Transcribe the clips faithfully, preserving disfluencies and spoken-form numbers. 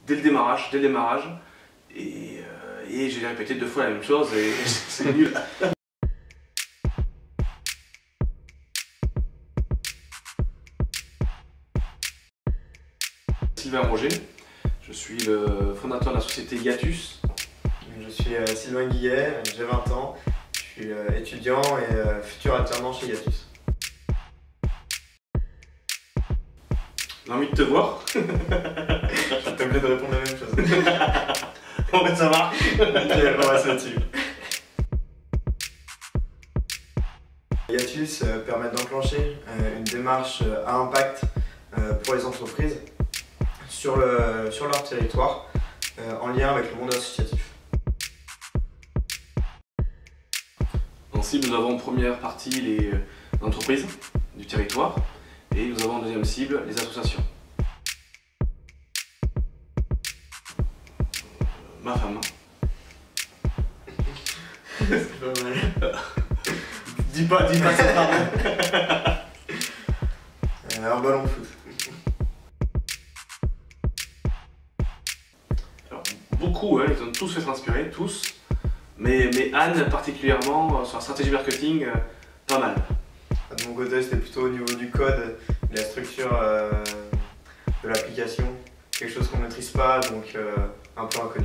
dès le démarrage, dès le démarrage. Et, euh, et j'ai répété deux fois la même chose et c'est nul. Sylvain Roger, je suis le fondateur de la société Yatus. Je suis euh, Sylvain Guillet, j'ai vingt ans, je suis euh, étudiant et euh, futur alternant chez Yatus. J'ai envie de te voir. Je suis obligé de répondre la même chose. Bon ben ça marche. Nickel, on va là-dessus. Yatus euh, permet d'enclencher euh, une démarche euh, à impact euh, pour les entreprises sur, le, sur leur territoire euh, en lien avec le monde associatif. En cible, nous avons en première partie les entreprises du territoire et nous avons en deuxième cible les associations. Ma femme. C'est pas mal. Dis pas, dis pas ça, pardon. Euh, un ballon de foot. Alors, beaucoup, hein, ils ont tous fait transpirer, tous. Mais, mais Anne, particulièrement, sur la stratégie marketing, euh, pas mal. De mon côté, c'était plutôt au niveau du code, de la structure euh, de l'application. Quelque chose qu'on ne maîtrise pas, donc euh, un peu inconnu.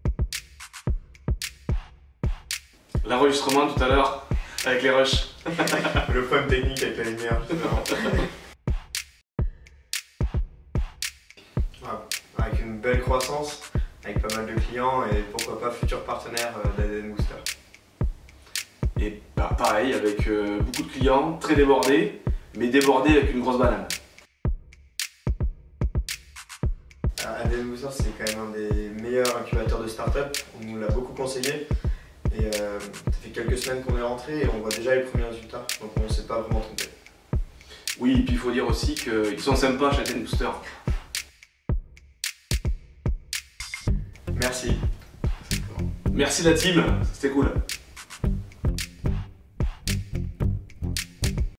L'enregistrement tout à l'heure, avec les rushs. Le problème technique avec la lumière, justement. Voilà. Avec une belle croissance, avec pas mal de clients et pourquoi pas futur partenaire d'A D N Booster. Et bah, pareil, avec euh, beaucoup de clients, très débordés, mais débordés avec une grosse banane. A D N Booster, c'est quand même un des meilleurs incubateurs de start-up. On nous l'a beaucoup conseillé. Et euh, ça fait quelques semaines qu'on est rentré et on voit déjà les premiers résultats. Donc on ne s'est pas vraiment trompé. Oui, et puis il faut dire aussi qu'ils sont sympas chez A D N Booster. Merci. Merci la team, c'était cool.